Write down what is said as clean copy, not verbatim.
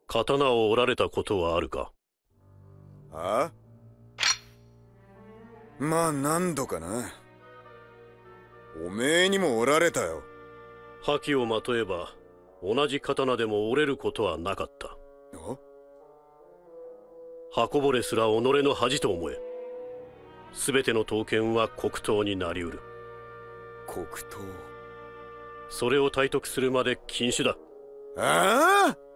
刀を折られたことはあるか？ あ？まあ何度かな。おめえにも折られたよ。 覇気をまとえば同じ刀でも折れることはなかった。刃れすら己の恥と思え。全ての刀剣は黒刀になりうる。 黒刀。 それを体得するまで禁止だ。 ああ